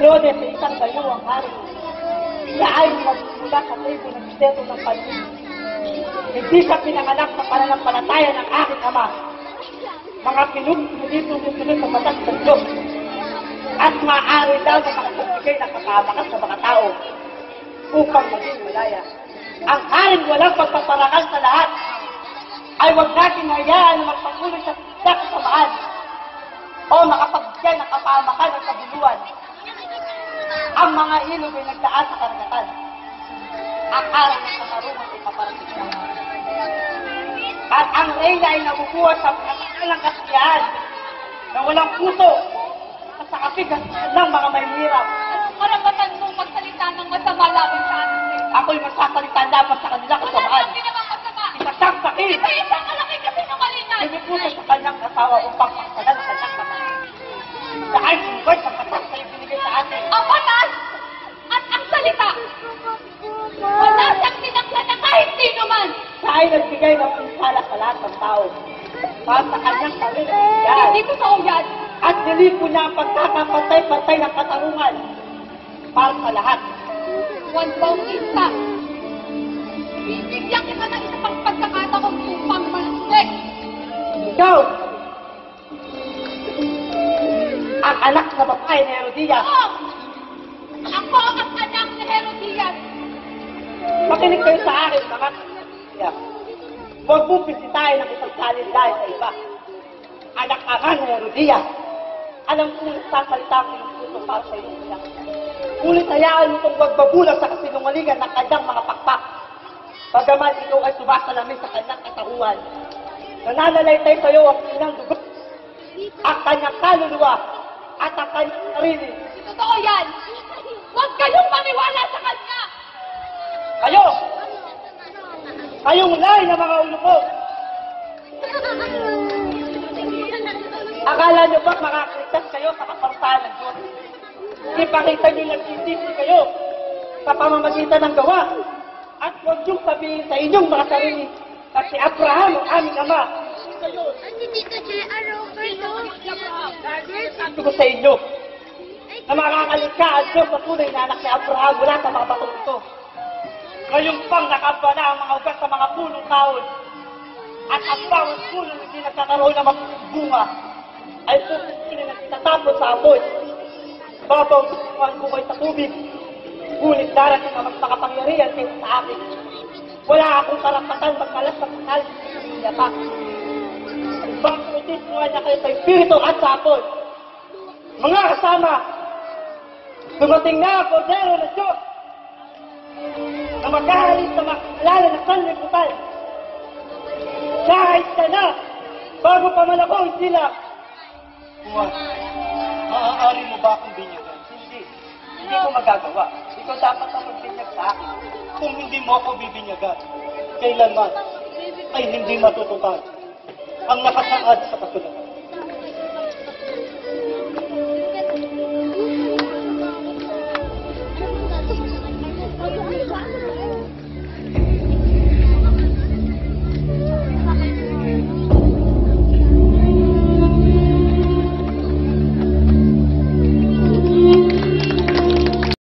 milyones sa isang dalawang hari. Siya ay magmula sa tribo ng Pisteto ng Pansin. Hindi siya pinanganak sa pananampalataya ng aking ama. Mga pinunod-sunod sa batas ng Diyos. At maaari daw na makapagbigay ng kapamakas sa mga tao upang maging malaya. Ang haring walang pagpaparangal sa lahat ay huwag natin hayaan na magpatuloy sa kasamaan o makapagbigay ng kapamakan at kabuluhan. Ang mga ilog ay nagdaan sa karagatan. Ang araw ng katarungan ay paparating siya. At ang reyna ay nabubuhat sa pagkakalang kasiyahan na walang puso at sa kapigasan ng mga mahihirap. Karapatan mong magsalita ng masama laban sa atin. Ako'y magsasalita dapat sa kanila kasamaan. Hindi naman masama. Isang sakit. Isang kalaki kasi numalingan. Binipuso sa kanyang asawa upang pagsalan ang kanyang kamay. Dahil sumugod sa batas na ibinigay sa atin. Ang batas at ang salita. Wala siyang tinakla na kahit sino man. Siya ay nagbigay ng pinsala sa lahat ng tao. Para sa kanyang sarili ng bigay. Hindi totoo yan. At nilipo niya ang pagkakapantay-pantay ng katarungan. Para sa lahat. Huwag bang isa. Bibigyan kita ng isa pang pagkakataon upang malusik. Ikaw! Ang anak na babae ni Herodias. Oo! Ako ang anak ni Herodias. Makinig kayo sa akin, mga Herodias. Huwag mong bisitahin ang isang salin dahil sa iba. Anak ka nga ni Herodias. Alam kong nagsasalita ko yung puso para sa iyong anak. Ngunit hayaan mo itong huwag babulang sa kasinungalingan ng kanyang mga pakpak. Bagaman ikaw ay sumasalamin sa kanyang katawan. Nananalaytay sa iyo ang inang dugo, ang kanyang kaluluwa, at ang kanyang sarili. Totoo yan. Huwag kayong maniwala sa kanya. Kayo! Kayong lay na mga ulo ko! Akala nyo ba makakligtas kayo sa kaparsahan ng Diyos? Ipakita nyo nagsisisi kayo sa pamamagitan ng gawa. At huwag niyong sabihin sa inyong mga sarili na si Abraham ang aming ama. Sabi ko sa inyo na makakalikha ang Diyos sa tunay na anak ni Abraham mula sa mga batong ito. Ngayong pang nakabala ang mga ugat sa mga punong taon at ang bawat punong hindi nagkakaroon ng bunga ay pupunin na tinatapon sa apoy. Babaw ang bukay sa tubig. Ngunit darating na mas makapangyarihan kaysa sa akin. Wala akong karapatan magmalas sa kanal sa pamilya pa. Bangkutis mo niya kayo sa espiritu at sa apoy. Mga kasama, dumating na ang Kordero ng Diyos na maghahalis sa mga kilala ng sanlibutan. Kahit ka na, bago pa malakong sila. Juan, maaari mo ba akong binyagan? Hindi ko magagawa. Ikaw dapat ang magbinyag sa akin. Kung hindi mo ako bibinyagan, kailanman ay hindi matutupad ang nakasaad sa kasulatan.